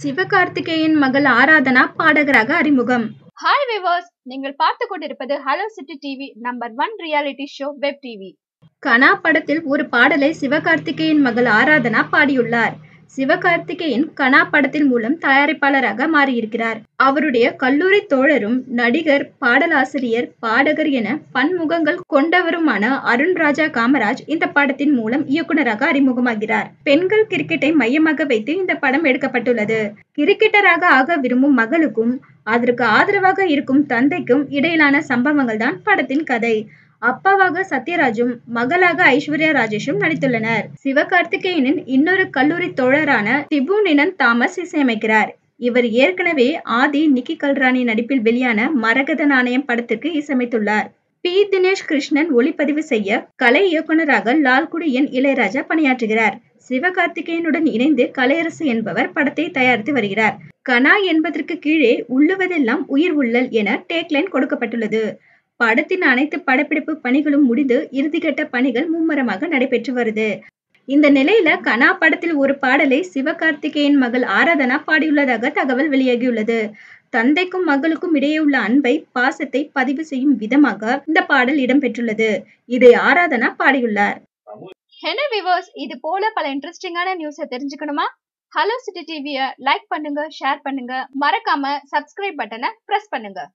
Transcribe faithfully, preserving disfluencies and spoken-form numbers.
சிவகார்த்திகேயன் மகள் ஆராதனா பாடகராக அறிமுகம். Hi viewers, நீங்கள் பார்த்து கொண்டிருப்பது hello city TV number one reality show web TV. Kanaa படத்தில் ஒரு பாடலை சிவகார்த்திகேயன் மகள் ஆராதனா பாடியுள்ளார். சிவகார்த்திகேயன் கனா படத்தின் மூலம் தயாரிப்பாளராக மாறியிருக்கிறார். அவருடைய கல்லூரி தோழரும் நடிகர், பாடலாசிரியர், பாடகர் என பன்முகங்கள் கொண்டவருமான அருண் ராஜா காமராஜ் இந்த படத்தின் மூலம் இயக்குனராக அறிமுகமாகிறார். பெண்கள் கிரிக்கெட்டை மையமாக வைத்து இந்த படம் எடுக்கப்பட்டுள்ளது. கிரிக்கெட்டராக ஆக விரும்பும் மகளுக்கும் அதற்கு ஆதரவாக இருக்கும் தந்தைக்கும் இடையிலான சம்பவங்கள் தான் படத்தின் கதை. அப்பாவாக சத்யராஜும் மகளாக ஐஸ்வர்யா ராஜேஷும் நடித்துள்ளனர். சிவகார்த்திகேயனின் இன்னொரு கல்லூரி தோழரான திபு நினன் தாமஸ் இசையமைக்கிறார். இவர் ஏற்கனவே ஆதி, நிக்கி கல்ராணி நடிப்பில் வெளியான மரகத நாணயம் படத்திற்கு இசையமைத்துள்ளார். பி. தினேஷ் கிருஷ்ணன் ஒளிப்பதிவு செய்ய கலை இயக்குனராக லால்குடி என் இளையராஜா பணியாற்றுகிறார். சிவகார்த்திகேயனுடன் இணைந்து கலையரசு என்பவர் படத்தை தயாரித்து வருகிறார். கனா என்பதற்கு கீழே உள்ளுவதெல்லாம் உயிர் உள்ளல் என டேக்லைன் கொடுக்கப்பட்டுள்ளது. படத்தின் அனைத்து படப்பிடிப்பு பணிகளும் முடிந்து இறுதிக்கட்ட பணிகள் மும்முரமாக நடைபெற்று வருது. இந்த நிலையில கனா படத்தில் ஒரு பாடலை சிவகார்த்திகேயன் மகள் ஆராதனா பாடியுள்ளதாக தகவல் வெளியாகியுள்ளது. தந்தைக்கும் மகளுக்கும் இடையே உள்ள அன்பை, பாசத்தை பதிவு செய்யும் விதமாக இந்த பாடல் இடம்பெற்றுள்ளது. இதை ஆராதனா பாடியுள்ளார். என்ன விவர்ஸ், இது போல பல இன்ட்ரெஸ்டிங்கான நியூஸை தெரிஞ்சுக்கணுமா? ஹலோ சிட்டி டிவியை லைக் பண்ணுங்க, ஷேர் பண்ணுங்க, மறக்காம சப்ஸ்கிரைப் பட்டனை பிரஸ் பண்ணுங்க.